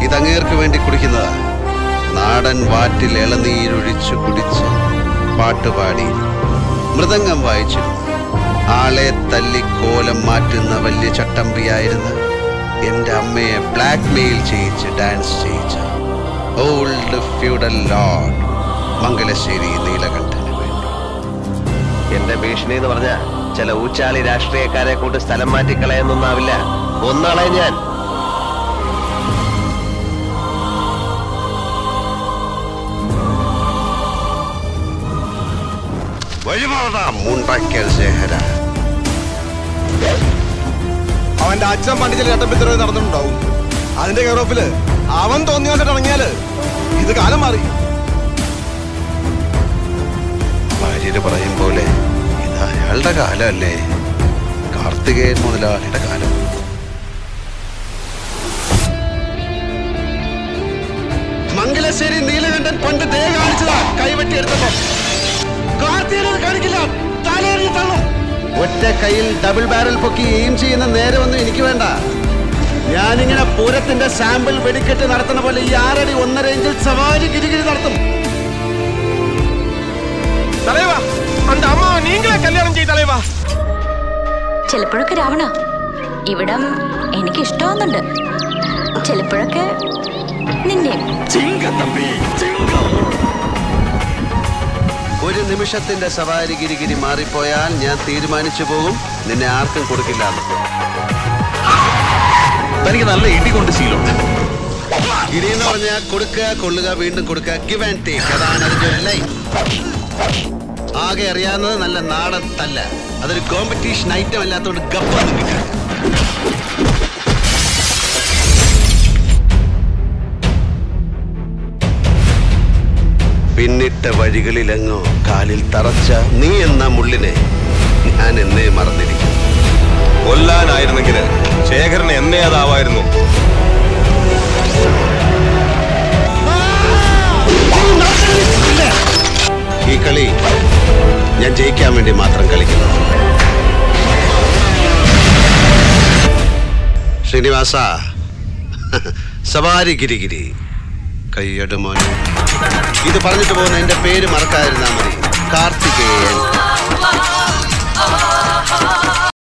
ഇതങ്ങേർക്ക് വേണ്ടി കുടിക്കുന്നതാ. നാടൻ വാറ്റിൽ ഇളനീരൊഴിച്ചു കുടിച്ച് പാട്ടുപാടി മൃദംഗം വായിച്ചു ആളെ തല്ലി കോലം മാറ്റുന്ന വലിയ ചട്ടമ്പിയായിരുന്ന എൻ്റെ അമ്മയെ ബ്ലാക്ക് മെയിൽ ചെയ്യിച്ച് ഡാൻസ് ചെയ്യിച്ച ഓൾഡ് ഫ്യൂഡൽ ലോർഡ് മംഗലശ്ശേരി നീലകണ്ഠന് വേണ്ടി. എന്റെ ഭീഷണി എന്ന് പറഞ്ഞ ചില ഊച്ചാളി രാഷ്ട്രീയക്കാരെ കൊണ്ട് സ്ഥലം മാറ്റിക്കളയെന്നൊന്നാവില്ല. ഒന്നാളെ ഞാൻ അവന്റെ അച്ഛൻ പണ്ട് ചില ചട്ടമ്പിത്തര നടന്നിട്ടുണ്ടാവും. അതിന്റെ കെയറോഫില് അവൻ തോന്നി വന്നിട്ട് ഇറങ്ങിയാല് ഇത് കാലം മാറി. ഭാര്യര് പറയും പോലെ ഇത് അയാളുടെ കാലമല്ലേ, കാർത്തികേയൻ മുതലാളിയുടെ കാലം. മംഗലശ്ശേരി നീലകണ്ഠൻ പണ്ട് ദേ കാണിച്ചതാ കൈവെട്ടിയെടുത്തപ്പോ. കാർത്തികേയൻ കാണിക്കില്ല, തലയെറിഞ്ഞ് തള്ളും. ഒറ്റ കയ്യിൽ ഡബിൾ ബാരൽ പൊക്കി എയിം ചെയ്യുന്ന നേരമൊന്നും എനിക്ക് വേണ്ട. ഞാനിങ്ങനെ പൂരത്തിന്റെ സാമ്പിൾ വെടിക്കെട്ട് നടത്തുന്ന പോലെ ഈ 6 അടി 1.5 ഇഞ്ചിൽ സവാരി ഗിരിഗിരി നടത്തും. ചിലപ്പോഴൊക്കെ രാവണ ഇവിടം എനിക്ക് ഇഷ്ടമാവുന്നുണ്ട്, ചിലപ്പോഴൊക്കെ നിന്നെ. ഒരു നിമിഷത്തിന്റെ സവാരി ഗിരിഗിരി മാറിപ്പോയാൽ ഞാൻ തീരുമാനിച്ചു പോകും നിന്നെ ആർക്കും കൊടുക്കില്ല. തനിക്ക് നല്ല ഇടി കൊണ്ട് ശീലമുണ്ട്. ഇടി എന്ന് പറഞ്ഞാൽ കൊടുക്കുക, കൊള്ളുക, വീണ്ടും കൊടുക്കുക, ഗിവ് ആൻഡ് ടേക്ക്. അതാണ് അതിന്റെ ഒരു ലൈൻ. ആകെ അറിയാവുന്നത് നല്ല നാടൻ തല്ല. അതൊരു കോമ്പറ്റീഷൻ ഐറ്റം അല്ലാത്തതുകൊണ്ട് ഗപ്പൊന്നും കിട്ടാൻ. പിന്നിട്ട വഴികളിലെങ്ങോ കാലിൽ തറച്ച നീ എന്ന മുള്ളിനെ ഞാൻ എന്നേ മറന്നിരിക്കും. കൊല്ലാനായിരുന്നെങ്കിൽ ശേഖരൻ എന്നേ അതാവായിരുന്നു. ഈ കളി ഞാൻ ജയിക്കാൻ വേണ്ടി മാത്രം കളിക്കുന്നു. ശ്രീനിവാസ, സവാരി ഗിരിഗിരി കയ്യടുമോനെ. ഇത് പറഞ്ഞിട്ട് പോകുന്ന എന്റെ പേര് മറക്കാതിരുന്നാ മതി, കാർത്തികേയൻ.